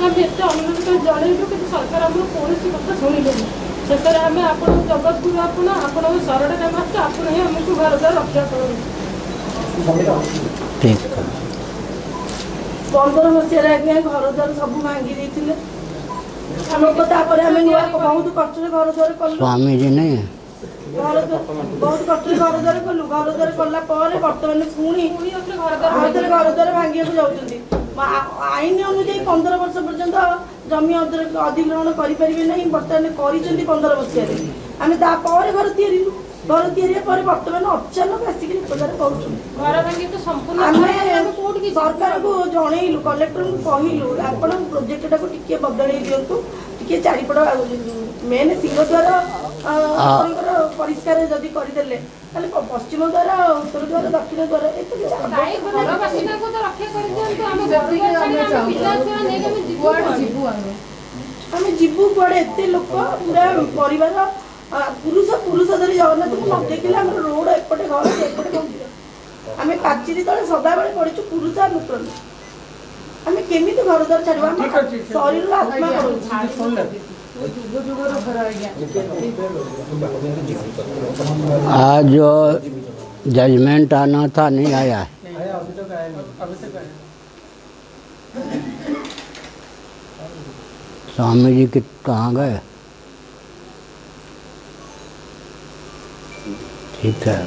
आम एत अनुरोध कर जनइलु कि सरकार आम कौन कथा शुणिले शेष में आम आप जगतगुरु आप शरण में आप ही आमको घर द्वार रक्षा करूँ। 15 मसीह आज्ञा घर द्वार सब भांगी देते बहुत कष्ट घर द्वार कलु स्वामी जी नहीं है बहुत कष्ट घर द्वार कलु घर द्वार कला बर्तमान पुणी घर द्वार भांगी जाऊँगी आईन अनुजाई 15 वर्ष पर्यंत जमी अधिग्रहण करें ना बर्तमान कर 15 मसीह आम तापर घर या बर्तमान अचानक आसिक प्रचार कर सरकार को जनइलु कलेक्टर को कहलु आप प्रोजेक्टा को टी बदल दिंतु टी चारिपट मेन सिंहद्वार परिष्कार जदि करदे पश्चिम द्वार उत्तर द्वार दक्षिण द्वार आम जीवु कड़े एत लोक पूरा परिवार पुरुष पुरुष धरी जगन्नाथ को न देखिले आम रोड एपटे घर एपटे मंदिर आम पाचेरी तले सदा बेले पड़ू पुरुष नूतन आम केमी घर द्वार छाड़ शरीर आत्मा आज जो जजमेंट आना था नहीं आया है। स्वामी जी कि कहाँ गए? ठीक है।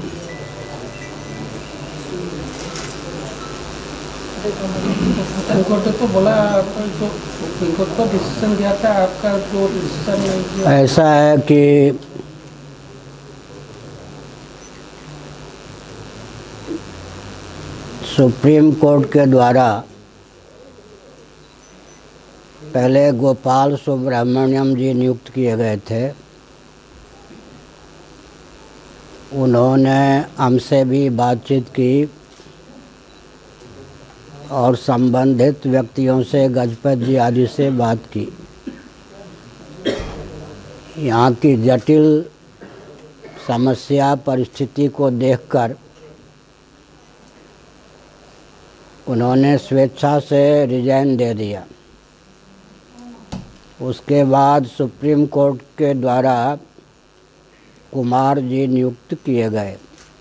कोर्ट तो बोला कोर्ट को डिसीजन दिया था आपका जो डिसीजन ऐसा है कि सुप्रीम कोर्ट के द्वारा पहले गोपाल सुब्रमण्यम जी नियुक्त किए गए थे। उन्होंने हमसे भी बातचीत की और संबंधित व्यक्तियों से गजपत जी आदि से बात की। यहाँ की जटिल समस्या परिस्थिति को देखकर उन्होंने स्वेच्छा से रिजाइन दे दिया। उसके बाद सुप्रीम कोर्ट के द्वारा कुमार जी नियुक्त किए गए।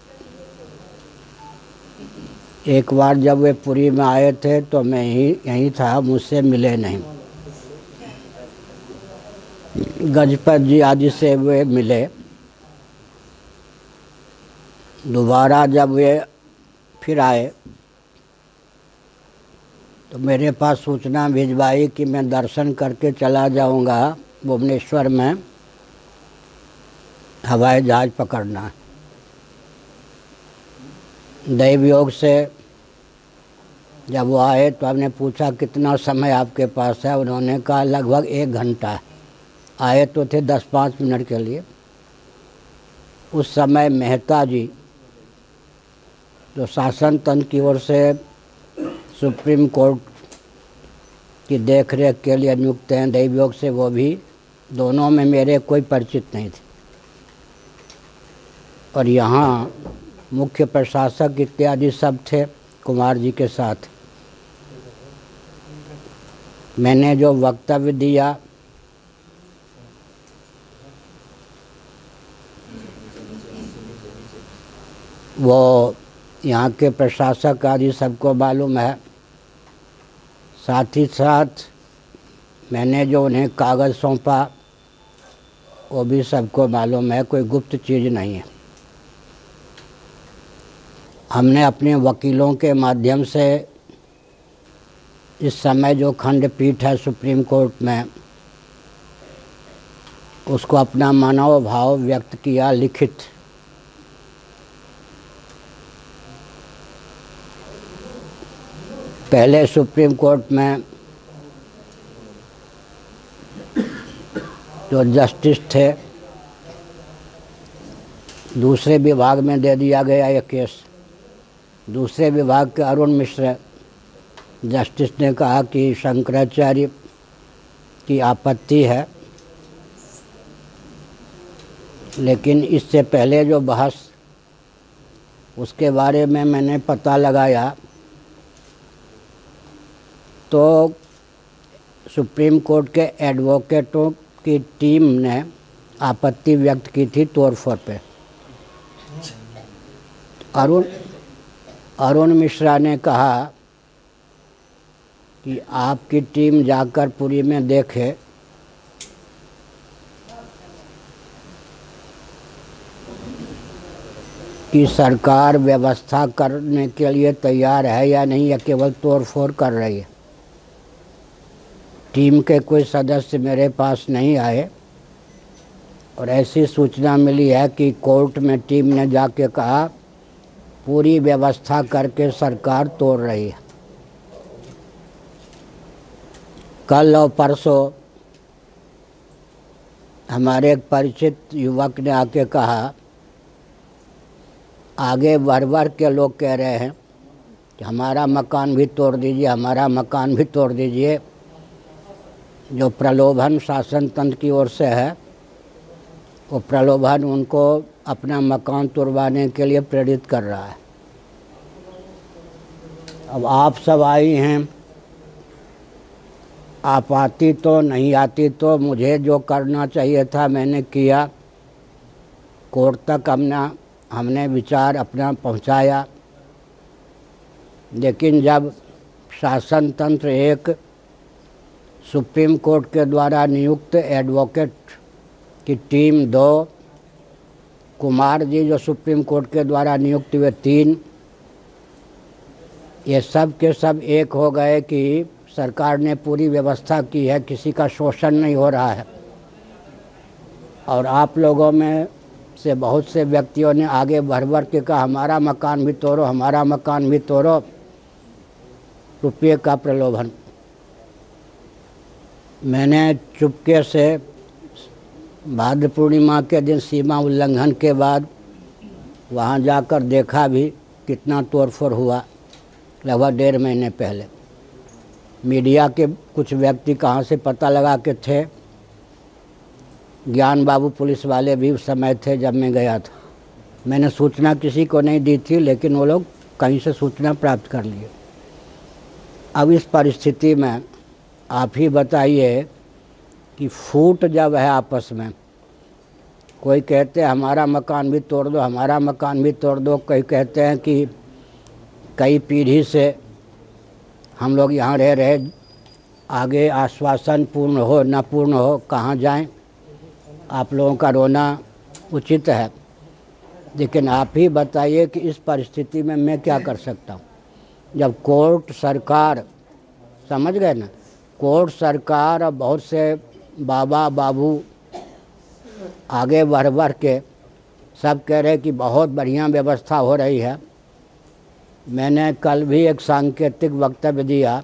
एक बार जब वे पुरी में आए थे तो मैं यहीं था, मुझसे मिले नहीं। गजपत जी आदि से वे मिले। दोबारा जब वे फिर आए तो मेरे पास सूचना भिजवाई कि मैं दर्शन करके चला जाऊंगा, भुवनेश्वर में हवाई जहाज़ पकड़ना है। दैव योग से जब वो आए तो हमने पूछा कितना समय आपके पास है। उन्होंने कहा लगभग 1 घंटा। आए तो थे 10-5 मिनट के लिए। उस समय मेहता जी जो शासन तंत्र की ओर से सुप्रीम कोर्ट की देखरेख के लिए नियुक्त हैं दैव योग से, वो भी, दोनों में मेरे कोई परिचित नहीं थे। और यहाँ मुख्य प्रशासक इत्यादि सब थे कुमार जी के साथ। मैंने जो वक्तव्य दिया वो यहाँ के प्रशासक आदि सबको मालूम है। साथ ही साथ मैंने जो उन्हें कागज़ सौंपा वो भी सबको मालूम है, कोई गुप्त चीज़ नहीं है। हमने अपने वकीलों के माध्यम से इस समय जो खंडपीठ है सुप्रीम कोर्ट में, उसको अपना मनोभाव व्यक्त किया लिखित। पहले सुप्रीम कोर्ट में जो जस्टिस थे, दूसरे विभाग में दे दिया गया ये केस। दूसरे विभाग के अरुण मिश्र जस्टिस ने कहा कि शंकराचार्य की आपत्ति है, लेकिन इससे पहले जो बहस, उसके बारे में मैंने पता लगाया तो सुप्रीम कोर्ट के एडवोकेटों की टीम ने आपत्ति व्यक्त की थी तोड़फोड़ पे। अरुण मिश्रा ने कहा कि आपकी टीम जाकर पुरी में देखे कि सरकार व्यवस्था करने के लिए तैयार है या नहीं, या केवल तोड़फोड़ कर रही है। टीम के कोई सदस्य मेरे पास नहीं आए और ऐसी सूचना मिली है कि कोर्ट में टीम ने जाके कहा पूरी व्यवस्था करके सरकार तोड़ रही है। कल और परसों हमारे एक परिचित युवक ने आके कहा, आगे बढ़ के लोग कह रहे हैं कि हमारा मकान भी तोड़ दीजिए, हमारा मकान भी तोड़ दीजिए। जो प्रलोभन शासन तंत्र की ओर से है, वो प्रलोभन उनको अपना मकान तोड़वाने के लिए प्रेरित कर रहा है। अब आप सब आई हैं, आप आती तो नहीं आती तो मुझे जो करना चाहिए था मैंने किया। कोर्ट तक हमने विचार अपना पहुंचाया, लेकिन जब शासन तंत्र एक सुप्रीम कोर्ट के द्वारा नियुक्त एडवोकेट की टीम 2, कुमार जी जो सुप्रीम कोर्ट के द्वारा नियुक्त हुए 3, ये सब के सब एक हो गए कि सरकार ने पूरी व्यवस्था की है, किसी का शोषण नहीं हो रहा है। और आप लोगों में से बहुत से व्यक्तियों ने आगे बढ़ के कहा हमारा मकान भी तोड़ो, हमारा मकान भी तोड़ो, रुपये का प्रलोभन। मैंने चुपके से भाद्र पूर्णिमा के दिन सीमा उल्लंघन के बाद वहाँ जाकर देखा भी कितना तोड़फोड़ हुआ, लगभग 1.5 महीने पहले। मीडिया के कुछ व्यक्ति कहाँ से पता लगा के थे, ज्ञान बाबू पुलिस वाले भी उस समय थे जब मैं गया था। मैंने सूचना किसी को नहीं दी थी, लेकिन वो लोग कहीं से सूचना प्राप्त कर लिए। अब इस परिस्थिति में आप ही बताइए कि फूट जब है आपस में, कोई कहते हैं हमारा मकान भी तोड़ दो, हमारा मकान भी तोड़ दो, कोई कहते हैं कि कई पीढ़ी से हम लोग यहाँ रह रहे, आगे आश्वासन पूर्ण हो न पूर्ण हो कहाँ जाएं। आप लोगों का रोना उचित है, लेकिन आप ही बताइए कि इस परिस्थिति में मैं क्या कर सकता हूँ। जब कोर्ट सरकार, समझ गए ना, कोर्ट सरकार और बहुत से बाबा बाबू आगे बढ़ के सब कह रहे कि बहुत बढ़िया व्यवस्था हो रही है। मैंने कल भी एक सांकेतिक वक्तव्य दिया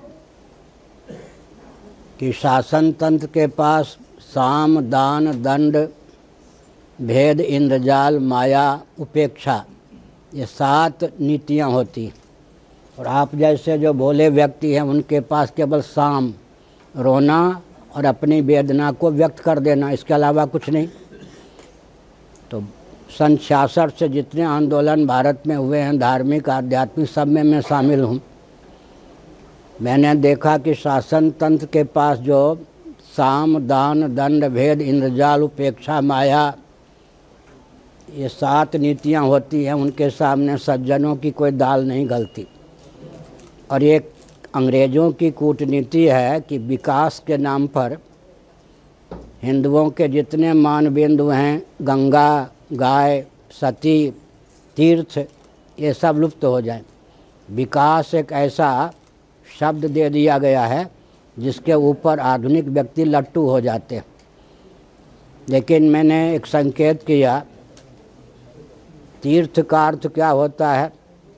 कि शासन तंत्र के पास साम दान दंड भेद इंद्रजाल माया उपेक्षा, ये 7 नीतियाँ होती, और आप जैसे जो भोले व्यक्ति हैं उनके पास केवल साम, रोना और अपनी वेदना को व्यक्त कर देना, इसके अलावा कुछ नहीं। तो सन 66 से जितने आंदोलन भारत में हुए हैं धार्मिक आध्यात्मिक, सब में मैं शामिल हूँ। मैंने देखा कि शासन तंत्र के पास जो साम दान दंड भेद इंद्रजाल उपेक्षा माया, ये 7 नीतियाँ होती हैं, उनके सामने सज्जनों की कोई दाल नहीं गलती। और ये अंग्रेज़ों की कूटनीति है कि विकास के नाम पर हिंदुओं के जितने मानबिंदु हैं, गंगा, गाय, सती, तीर्थ, ये सब लुप्त हो जाएं। विकास एक ऐसा शब्द दे दिया गया है जिसके ऊपर आधुनिक व्यक्ति लट्टू हो जाते हैं। लेकिन मैंने एक संकेत किया, तीर्थ का अर्थ क्या होता है।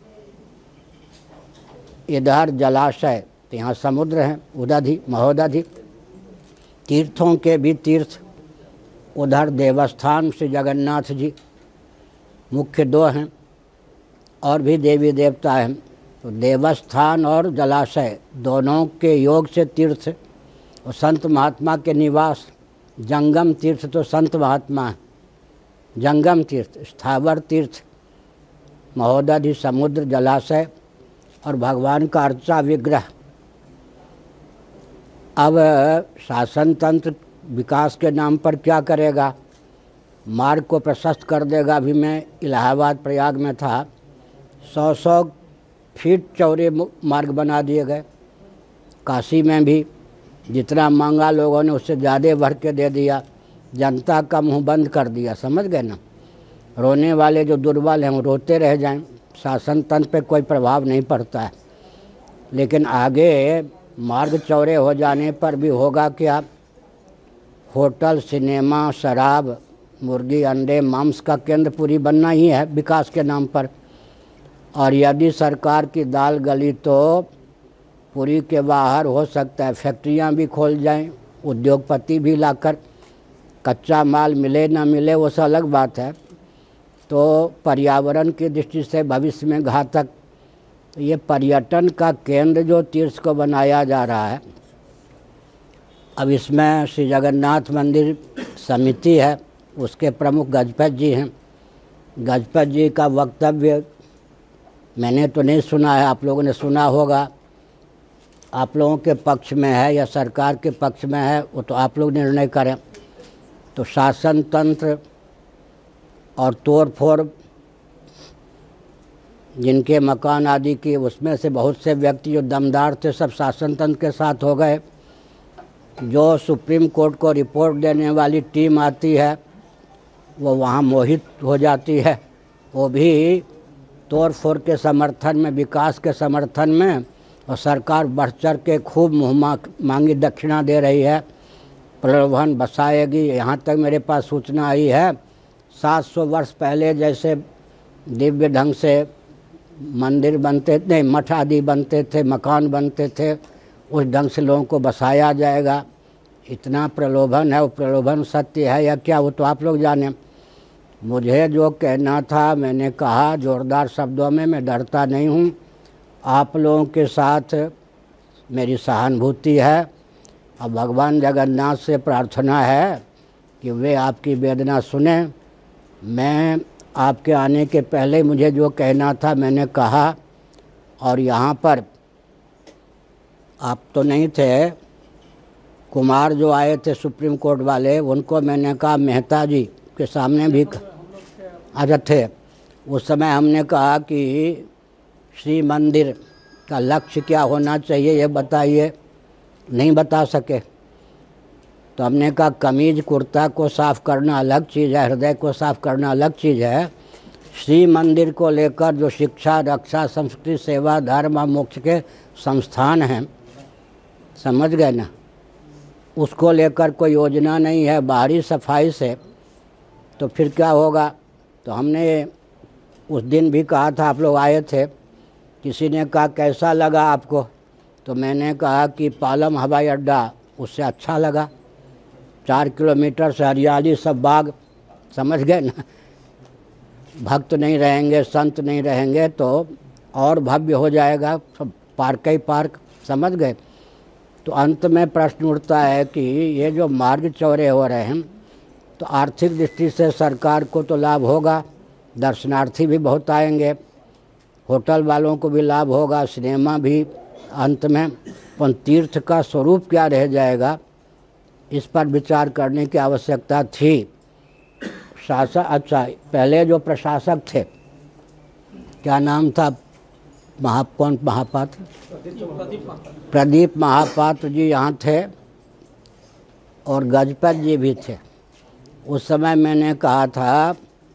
इधर जलाशय, तो यहाँ समुद्र है, उदधि महोदधि, तीर्थों के भी तीर्थ। उधर देवस्थान श्री जगन्नाथ जी मुख्य 2 हैं, और भी देवी देवता हैं। तो देवस्थान और जलाशय दोनों के योग से तीर्थ, और संत महात्मा के निवास। जंगम तीर्थ तो संत महात्मा है, जंगम तीर्थ, स्थावर तीर्थ, महोदधि समुद्र जलाशय, और भगवान का अर्चा विग्रह। अब शासन तंत्र विकास के नाम पर क्या करेगा? मार्ग को प्रशस्त कर देगा। अभी मैं इलाहाबाद प्रयाग में था, 100-100 फीट चौड़े मार्ग बना दिए गए। काशी में भी जितना मांगा लोगों ने उससे ज़्यादा भर के दे दिया, जनता का मुंह बंद कर दिया। समझ गए ना? रोने वाले जो दुर्बल हैं वो रोते रह जाएं, शासन तंत्र पे कोई प्रभाव नहीं पड़ता है। लेकिन आगे मार्ग चौड़े हो जाने पर भी होगा क्या? होटल, सिनेमा, शराब, मुर्गी, अंडे, मांस का केंद्र पूरी बनना ही है विकास के नाम पर। और यदि सरकार की दाल गली तो पूरी के बाहर हो सकता है फैक्ट्रियां भी खोल जाएं, उद्योगपति भी लाकर, कच्चा माल मिले ना मिले वो सब अलग बात है। तो पर्यावरण की दृष्टि से भविष्य में घातक। ये पर्यटन का केंद्र जो तीर्थ को बनाया जा रहा है, अब इसमें श्री जगन्नाथ मंदिर समिति है, उसके प्रमुख गजपत जी हैं। गजपत जी का वक्तव्य मैंने तो नहीं सुना है, आप लोगों ने सुना होगा। आप लोगों के पक्ष में है या सरकार के पक्ष में है वो तो आप लोग निर्णय करें। तो शासन तंत्र और तोड़ फोड़ जिनके मकान आदि की, उसमें से बहुत से व्यक्ति जो दमदार थे सब शासन तंत्र के साथ हो गए। जो सुप्रीम कोर्ट को रिपोर्ट देने वाली टीम आती है वो वहाँ मोहित हो जाती है, वो भी तोड़ फोड़ के समर्थन में, विकास के समर्थन में। और सरकार बढ़ चढ़ के खूब मुँह मांगी दक्षिणा दे रही है, प्रलोभन बसाएगी। यहाँ तक मेरे पास सूचना आई है 700 वर्ष पहले जैसे दिव्य ढंग से मंदिर बनते थे, मठ आदि बनते थे, मकान बनते थे, उस ढंग से लोगों को बसाया जाएगा। इतना प्रलोभन है। वो प्रलोभन सत्य है या क्या वो तो आप लोग जाने। मुझे जो कहना था मैंने कहा जोरदार शब्दों में। मैं डरता नहीं हूँ, आप लोगों के साथ मेरी सहानुभूति है। अब भगवान जगन्नाथ से प्रार्थना है कि वे आपकी वेदना सुने। मैं आपके आने के पहले मुझे जो कहना था मैंने कहा। और यहाँ पर आप तो नहीं थे, कुमार जो आए थे सुप्रीम कोर्ट वाले, उनको मैंने कहा, मेहता जी के सामने भी अच्छा थे, उस समय हमने कहा कि श्री मंदिर का लक्ष्य क्या होना चाहिए ये बताइए। नहीं बता सके। तो हमने कहा कमीज कुर्ता को साफ़ करना अलग चीज़ है, हृदय को साफ़ करना अलग चीज़ है। श्री मंदिर को लेकर जो शिक्षा, रक्षा, संस्कृति, सेवा, धर्म और मोक्ष के संस्थान हैं, समझ गए ना, उसको लेकर कोई योजना नहीं है बाहरी सफाई से, तो फिर क्या होगा। तो हमने उस दिन भी कहा था, आप लोग आए थे, किसी ने कहा कैसा लगा आपको, तो मैंने कहा कि पालम हवाई अड्डा उससे अच्छा लगा। 4 किलोमीटर से हरियाली, सब बाग, समझ गए ना। भक्त नहीं रहेंगे, संत नहीं रहेंगे तो और भव्य हो जाएगा, सब पार्क ही पार्क, समझ गए। तो अंत में प्रश्न उठता है कि ये जो मार्ग चौड़े हो रहे हैं तो आर्थिक दृष्टि से सरकार को तो लाभ होगा, दर्शनार्थी भी बहुत आएंगे, होटल वालों को भी लाभ होगा, सिनेमा भी अंत में। पर तीर्थ का स्वरूप क्या रह जाएगा, इस पर विचार करने की आवश्यकता थी। शासक, अच्छा पहले जो प्रशासक थे, क्या नाम था, कौन महापात्र, प्रदीप महापात्र जी यहाँ थे और गजपत जी भी थे। उस समय मैंने कहा था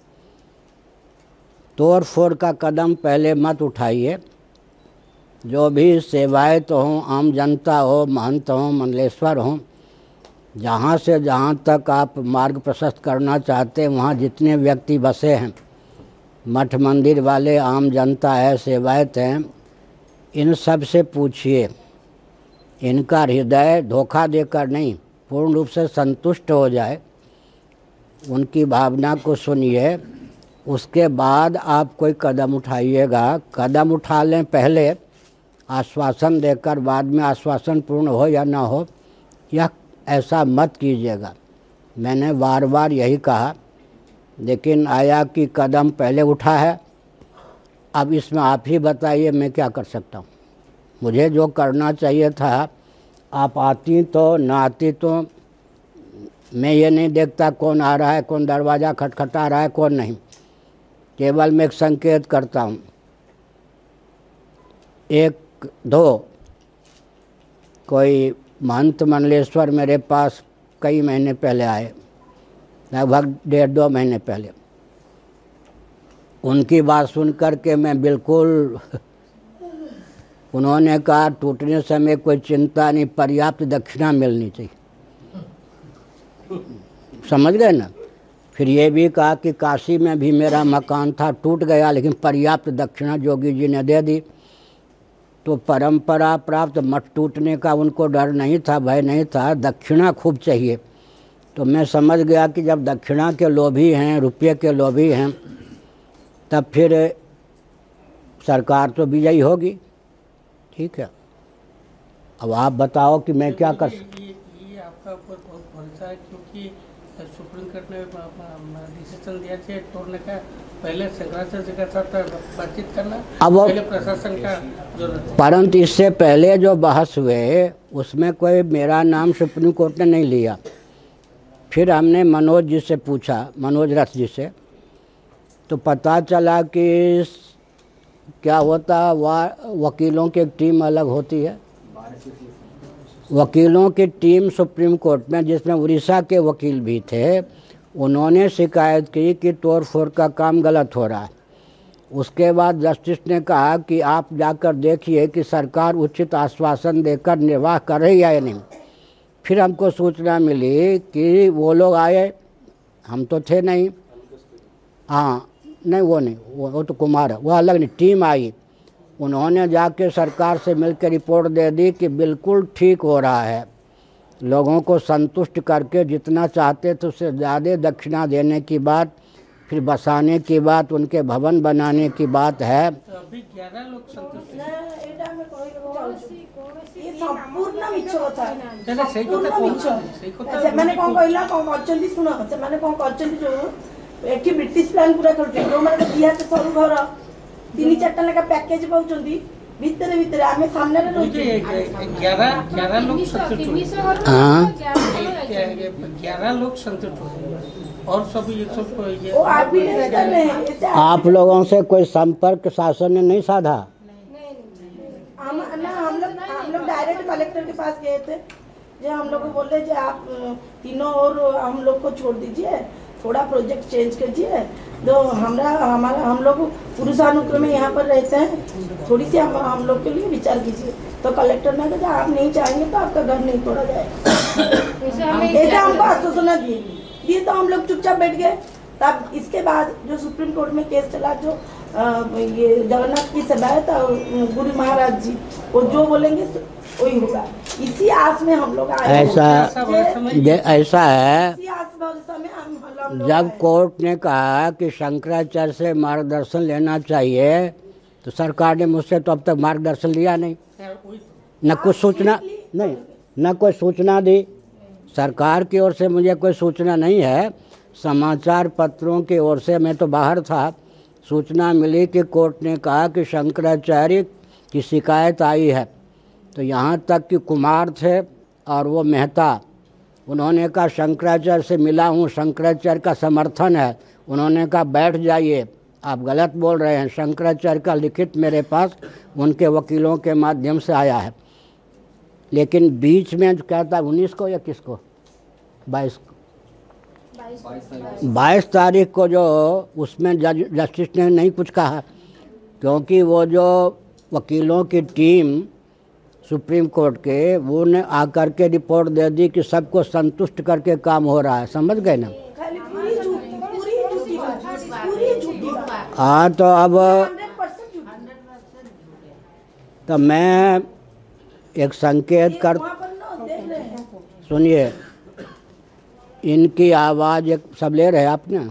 तोड़ फोड़ का कदम पहले मत उठाइए, जो भी सेवायत हों, आम जनता हो, महंत हों, मंडलेश्वर हों, जहाँ से जहाँ तक आप मार्ग प्रशस्त करना चाहते हैं वहाँ जितने व्यक्ति बसे हैं, मठ मंदिर वाले, आम जनता है, सेवायत हैं, इन सब से पूछिए। इनका हृदय धोखा देकर नहीं, पूर्ण रूप से संतुष्ट हो जाए, उनकी भावना को सुनिए, उसके बाद आप कोई कदम उठाइएगा। कदम उठा लें पहले आश्वासन देकर, बाद में आश्वासन पूर्ण हो या ना हो, यह ऐसा मत कीजिएगा। मैंने बार बार यही कहा, लेकिन आया कि कदम पहले उठा है। अब इसमें आप ही बताइए मैं क्या कर सकता हूँ। मुझे जो करना चाहिए था आप आती तो ना आती तो मैं ये नहीं देखता कौन आ रहा है, कौन दरवाज़ा खटखटा रहा है, कौन नहीं। केवल मैं एक संकेत करता हूँ। एक दो कोई महंत मंडलेश्वर मेरे पास कई महीने पहले आए, लगभग 1.5-2 महीने पहले। उनकी बात सुन कर के मैं बिल्कुल उन्होंने कहा टूटने समय कोई चिंता नहीं, पर्याप्त दक्षिणा मिलनी चाहिए। समझ गए ना। फिर ये भी कहा कि काशी में भी मेरा मकान था, टूट गया, लेकिन पर्याप्त दक्षिणा जोगी जी ने दे दी। तो परंपरा प्राप्त मठ टूटने का उनको डर नहीं था, भय नहीं था, दक्षिणा खूब चाहिए। तो मैं समझ गया कि जब दक्षिणा के लोभी हैं, रुपये के लोभी हैं, तब फिर सरकार तो विजयी होगी। ठीक है, अब आप बताओ कि मैं क्या कर सकता। ये आपका ऊपर बहुत भरोसा है, क्योंकि सुप्रीम कोर्ट ने डिसीजन दिया है तोड़ने का। पहले शंकराचार्य जी के साथ बातचीत करना, अब पहले प्रशासन का जरूरत है। परंतु इससे पहले जो बहस हुए उसमें कोई मेरा नाम सुप्रीम कोर्ट ने नहीं लिया। फिर हमने मनोज जी से पूछा, मनोज रथ जी से, तो पता चला कि क्या होता, वकीलों की एक टीम अलग होती है। वकीलों की टीम सुप्रीम कोर्ट में, जिसमें उड़ीसा के वकील भी थे, उन्होंने शिकायत की कि तोड़ फोड़ का काम गलत हो रहा है। उसके बाद जस्टिस ने कहा कि आप जाकर देखिए कि सरकार उचित आश्वासन देकर निर्वाह कर रही है या नहीं। फिर हमको सूचना मिली कि वो लोग आए, हम तो थे नहीं। हाँ नहीं, वो नहीं, वो तो कुमार है, वो अलग नहीं, टीम आई। उन्होंने जाके सरकार से मिलकर रिपोर्ट दे दी कि बिल्कुल ठीक हो रहा है, लोगों को संतुष्ट करके जितना चाहते थे उससे ज़्यादा दक्षिणा देने की बात, फिर बसाने की बात, उनके भवन बनाने की बात है। तो अभी 11 लोग संतुष्ट हैं। संपूर्ण मिछ कथा ना, सही कथा मिछ। सही कथा ସେମାନେ କଣ କହିଲା କଣ କରିଛନ୍ତି ଶୁଣ, ସେମାନେ କଣ କରିଛନ୍ତି, ଯୋଉ ଏଠି ବ୍ରିଟିଶ ପ୍ଲାନ୍ ପୁରା କରୁଛନ୍ତି, ଯୋଉମାନେ ଦିହାତ ସରୁ ଘର 3-4ଟା ଲେଖା ପ୍ୟାକେଜ ପାଉଛନ୍ତି, ଭିତରେ ଭିତରେ ଆମେ ସାମ୍ନାରେ ରହୁଛୁ। 11 लोग संतुष्ट हुए, हाँ 11 लोग संतुष्ट हुए, और सब ये सब ये वो आप भी नहीं कर रहे हैं ऐसे। आप लोगों से कोई संपर्क शासन ने नहीं साधा? हम लोग डायरेक्ट कलेक्टर के पास गए थे, जो हम लोग को बोले जो आप तीनों और हम लोग को छोड़ दीजिए, थोड़ा प्रोजेक्ट चेंज कीजिए, तो हम लोग पुरुषानुक्रम में यहाँ पर रहते हैं, थोड़ी सी हम लोग के लिए विचार कीजिए। तो कलेक्टर ने कहा आप नहीं चाहेंगे तो आपका घर नहीं तोड़ा जाएगा। ऐसा हमको आश्वासन दिए तो हम लोग चुपचाप बैठ गए। तब इसके बाद जो सुप्रीम कोर्ट में केस चला, जो ये जगन्नाथ की सेवायत और गुरु महाराज जी वो जो बोलेंगे वही होगा, इसी आस में हम लोग आए। ऐसा है, इसी आस भरोसा में हम लोग जब आए। कोर्ट ने कहा कि शंकराचार्य से मार्गदर्शन लेना चाहिए, तो सरकार ने मुझसे तो अब तक मार्गदर्शन लिया नहीं, न कुछ सूचना नहीं, न कोई सूचना दी। सरकार की ओर से मुझे कोई सूचना नहीं है। समाचार पत्रों की ओर से, मैं तो बाहर था, सूचना मिली कि कोर्ट ने कहा कि शंकराचार्य की शिकायत आई है। तो यहाँ तक कि कुमार थे और वो मेहता, उन्होंने कहा शंकराचार्य से मिला हूँ, शंकराचार्य का समर्थन है। उन्होंने कहा बैठ जाइए, आप गलत बोल रहे हैं। शंकराचार्य का लिखित मेरे पास उनके वकीलों के माध्यम से आया है। लेकिन बीच में जो कहता है 19 को या किसको 22 तारीख को, जो उसमें जस्टिस ने नहीं कुछ कहा, क्योंकि वो जो वकीलों की टीम सुप्रीम कोर्ट के, वो ने आकर के रिपोर्ट दे दी कि सबको संतुष्ट करके काम हो रहा है। समझ गए ना। खाली पूरी झूठी बात। हाँ तो अब 100% झूठी। तो मैं एक संकेत कर, वहाँ पर ना देख रहे हैं। सुनिए, इनकी आवाज़ एक सब ले रहे आपने।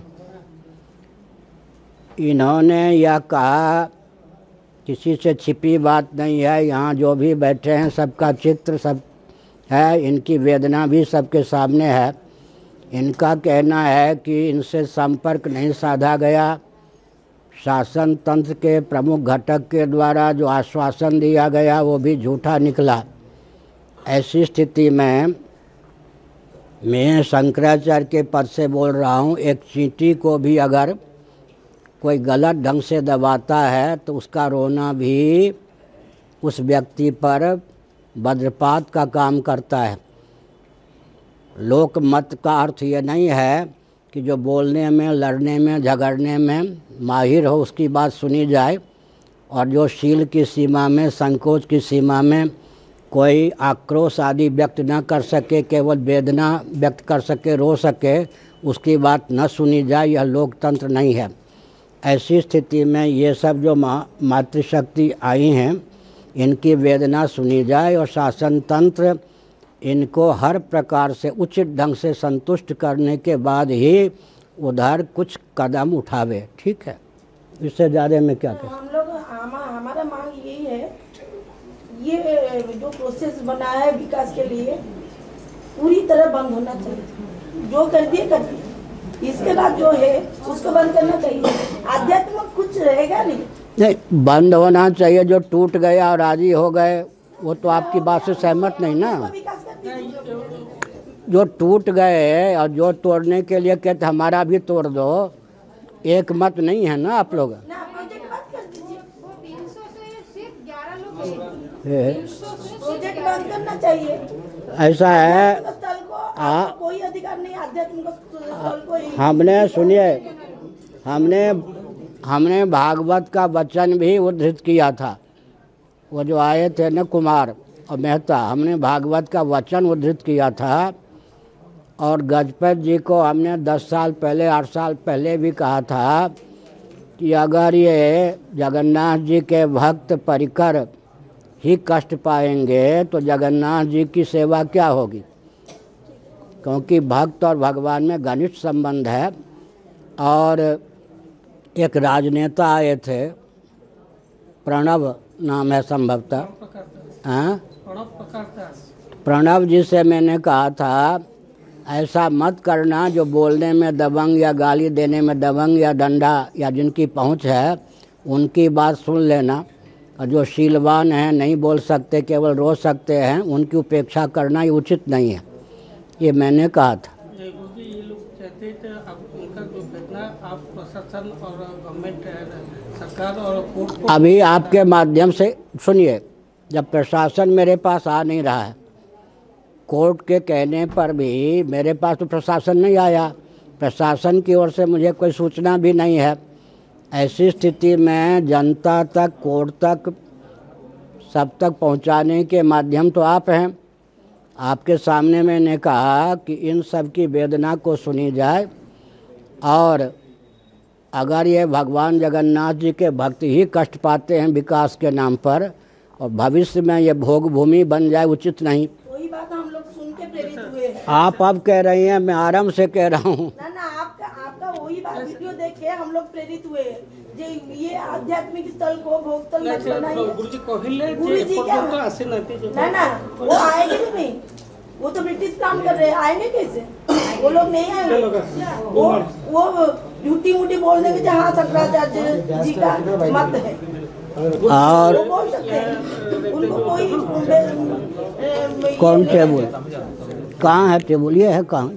इन्होंने यह कहा किसी से छिपी बात नहीं है, यहाँ जो भी बैठे हैं सबका चित्र सब है, इनकी वेदना भी सबके सामने है। इनका कहना है कि इनसे संपर्क नहीं साधा गया, शासन तंत्र के प्रमुख घटक के द्वारा जो आश्वासन दिया गया वो भी झूठा निकला। ऐसी स्थिति में मैं शंकराचार्य के पद से बोल रहा हूँ, एक चींटी को भी अगर कोई गलत ढंग से दबाता है तो उसका रोना भी उस व्यक्ति पर वज्रपात का काम करता है। लोक मत का अर्थ ये नहीं है कि जो बोलने में, लड़ने में, झगड़ने में माहिर हो उसकी बात सुनी जाए, और जो शील की सीमा में, संकोच की सीमा में कोई आक्रोश आदि व्यक्त न कर सके, केवल वेदना व्यक्त कर सके, रो सके, उसकी बात न सुनी जाए, यह लोकतंत्र नहीं है। ऐसी स्थिति में ये सब जो मातृशक्ति आई हैं, इनकी वेदना सुनी जाए और शासन तंत्र इनको हर प्रकार से उचित ढंग से संतुष्ट करने के बाद ही उधर कुछ कदम उठावे। ठीक है, इससे ज़्यादा मैं क्या कह। हम लोग हमारा मांग यही है, ये जो प्रोसेस बना है विकास के लिए पूरी तरह बंद होना चाहिए। जो कर दिए कर दिए, इसके बाद जो है उसको बंद करना चाहिए। आध्यात्म कुछ रहेगा नहीं, बंद होना चाहिए। जो टूट गया और राजी हो गए वो तो आपकी बात से सहमत नहीं ना। विकास कर दीजिए। जो टूट गए और जो तोड़ने के लिए कहते हमारा भी तोड़ दो, एक मत नहीं है ना आप लोग। ना प्रोजेक्ट बंद कर दीजिए। 300 से सिर्फ 11 लोग प्रोजेक्ट बंद करना चाहिए। ऐसा है, आध्यात्मिक स्थल को आपको कोई अधिकार नहीं, आध्यात्मिक स्थल को ही। हमने सुनिए, हमने भागवत का वचन भी उद्धृत किया था। वो जो आए थे न कुमार और मेहता, हमने भागवत का वचन उद्धृत किया था। और गजपत जी को हमने 10 साल पहले, 8 साल पहले भी कहा था कि अगर ये जगन्नाथ जी के भक्त परिकर ही कष्ट पाएंगे तो जगन्नाथ जी की सेवा क्या होगी, क्योंकि भक्त और भगवान में घनिष्ठ संबंध है। और एक राजनेता आए थे, प्रणव नाम है संभवतः, हाँ प्रणव जी से मैंने कहा था ऐसा मत करना जो बोलने में दबंग या गाली देने में दबंग या डंडा या जिनकी पहुंच है उनकी बात सुन लेना, और जो शीलवान हैं, नहीं बोल सकते, केवल रो सकते हैं, उनकी उपेक्षा करना ही उचित नहीं है। ये मैंने कहा था। ये लोग चाहते थे अब उनका जो फैसला आप प्रशासन और गवर्नमेंट, सरकार और कोर्ट को। अभी आपके माध्यम से सुनिए, जब प्रशासन मेरे पास आ नहीं रहा है, कोर्ट के कहने पर भी मेरे पास तो प्रशासन नहीं आया, प्रशासन की ओर से मुझे कोई सूचना भी नहीं है। ऐसी स्थिति में जनता तक, कोर्ट तक, सब तक पहुंचाने के माध्यम तो आप हैं। आपके सामने मैंने कहा कि इन सब की वेदना को सुनी जाए, और अगर ये भगवान जगन्नाथ जी के भक्त ही कष्ट पाते हैं विकास के नाम पर, और भविष्य में ये भोग भूमि बन जाए, उचित नहीं। वही बात हम लोग सुन के प्रेरित हुए हैं। आप अब कह रही हैं, मैं आराम से कह रहा हूँ। ना आपका वही बात वीडियो देख के हम लोग प्रेरित हुए हैं। ये आध्यात्मिक स्थल को भोग स्थल मत बनाइए। गुरुजी कहिले गुरुजी क्या ना वो आएंगे भी नहीं, वो तो ब्रिटिश काम कर रहे हैं, आएंगे कैसे? वो लोग नहीं आएंगे। वो झूठी मूठी बोल देंगे जहाँ शंकराचार्य जी का मत है, और वो बोल सकते हैं। उनको कोई कौन टेबल कहाँ है? टेबल ये है कहाँ?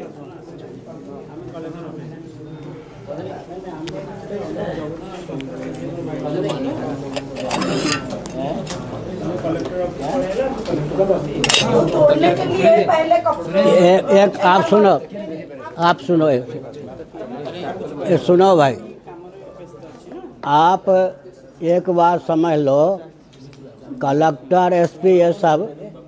वो तोड़ने के लिए पहले एक आप सुनो, एक सुनो भाई, आप एक बात समझ लो, कलेक्टर, एसपी, ये सब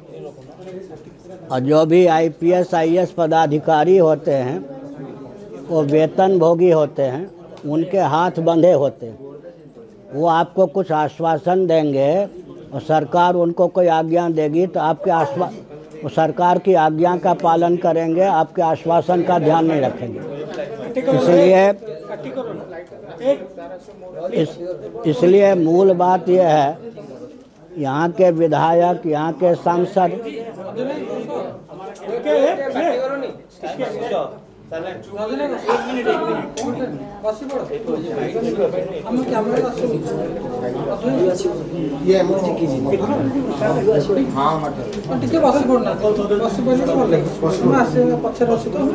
और जो भी आईपीएस आईएएस पदाधिकारी होते हैं वो वेतन भोगी होते हैं, उनके हाथ बंधे होते हैं। वो आपको कुछ आश्वासन देंगे और सरकार उनको कोई आज्ञा देगी तो आपके वो सरकार की आज्ञा का पालन करेंगे, आपके आश्वासन का ध्यान नहीं रखेंगे। इसलिए मूल बात यह है, यहाँ के विधायक, यहाँ के सांसद, ଟିକେ ବସି ପଡୁନାହାନ୍ତି ବସି ପଡ଼ିଲେ ଭଲ ଲାଗିବ ମୁଁ ଆସିବା ପଛରେ ଅଛି ତ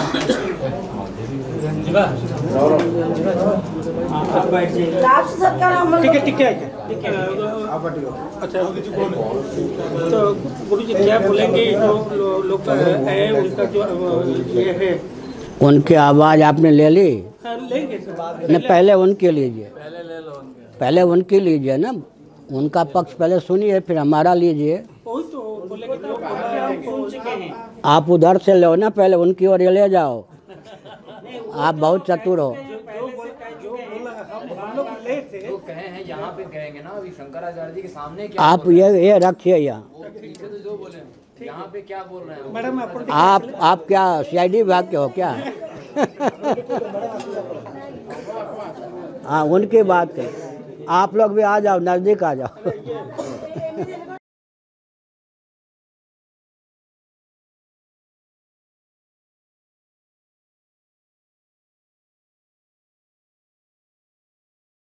लास्ट सरकार अमल ठीक है अच्छा तो गुरु जी क्या बोलेंगे जो लोग है उनका जो ये है उनकी आवाज़ आपने ले ली? लेंगे नहीं, पहले उनकी लीजिए, पहले उनकी लीजिए ना, उनका पक्ष पहले सुनिए फिर हमारा लीजिए। वही तो बोले कि जो सुन चुके हैं आप उधर से लो ना, पहले उनकी ओर ले जाओ। आप बहुत चतुर हो। जो कहे हैं यहाँ पे कहेंगे ना, अभी शंकराचार्य जी के सामने क्या आप ये रखिए यहाँ। पीछे तो जो बोले यहाँ पे क्या बोल रहे हैं मैडम आप क्या सीआईडी विभाग के हो क्या? हाँ, उनकी बात है। आप लोग भी आ जाओ, नज़दीक आ जाओ।